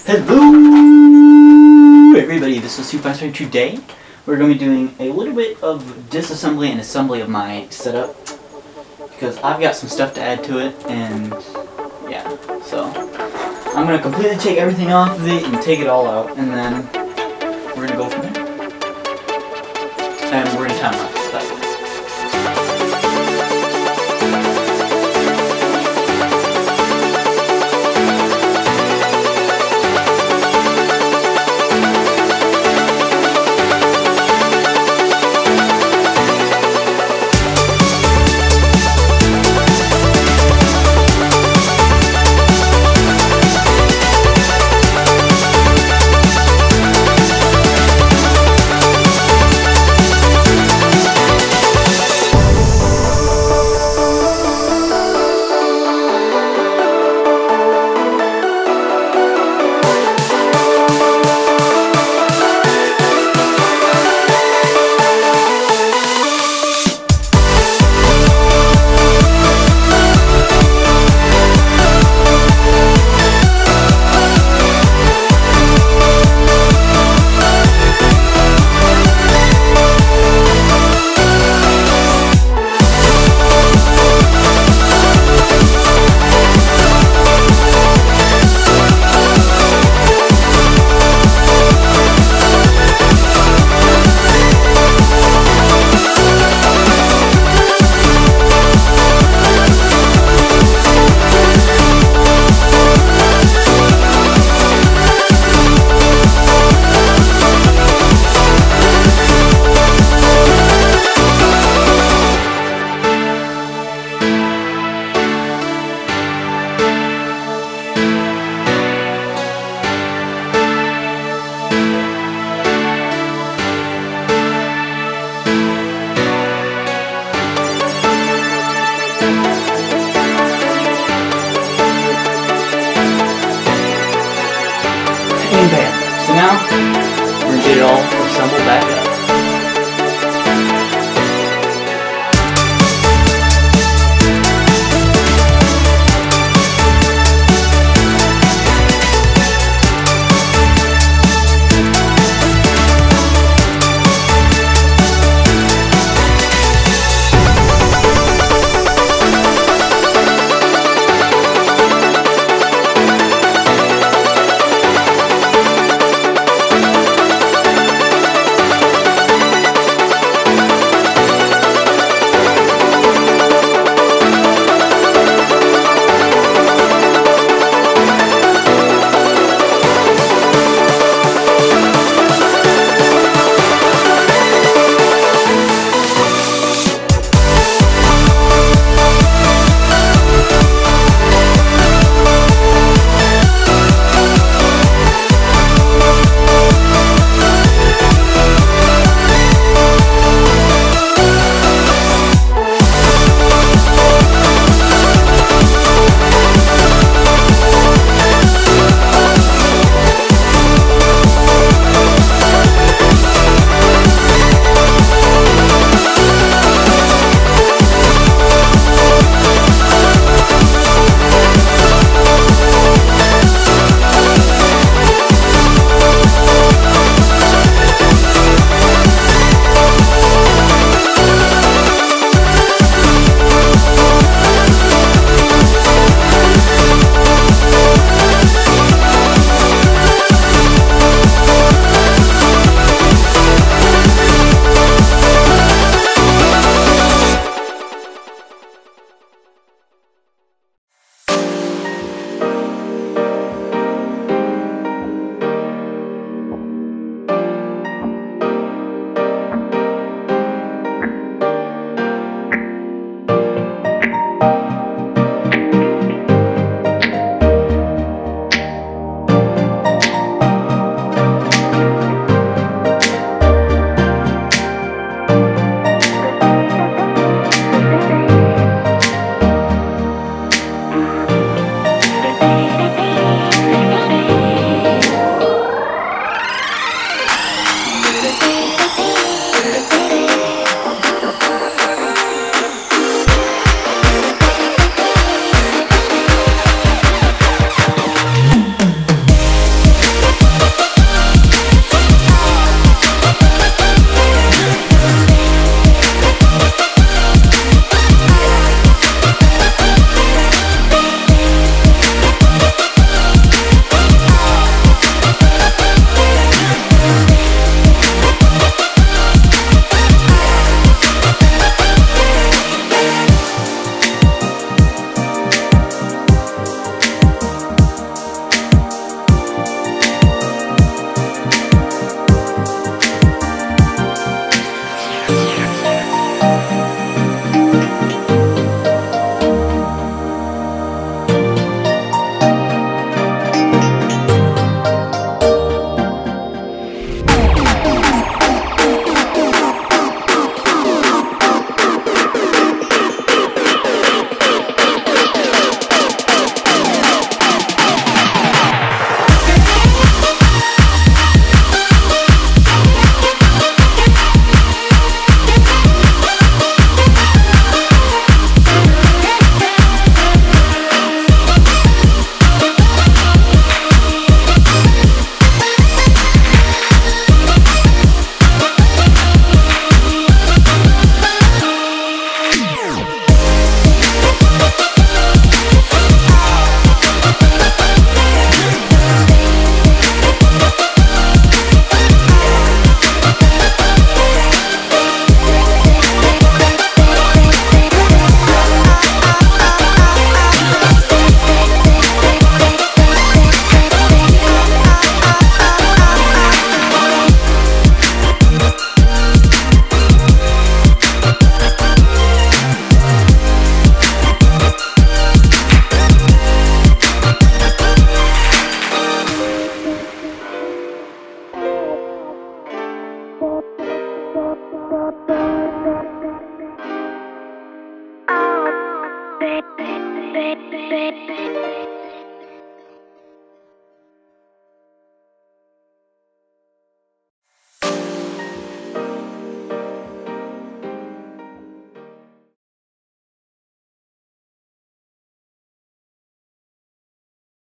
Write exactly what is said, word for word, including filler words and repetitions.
Hello everybody, this is SuperFast. Today we're going to be doing a little bit of disassembly and assembly of my setup because I've got some stuff to add to it, and yeah, so I'm going to completely take everything off of it and take it all out, and then we're going to go from there. And we're going to time lapse that. And bam. So now we're going to get it all assembled back up.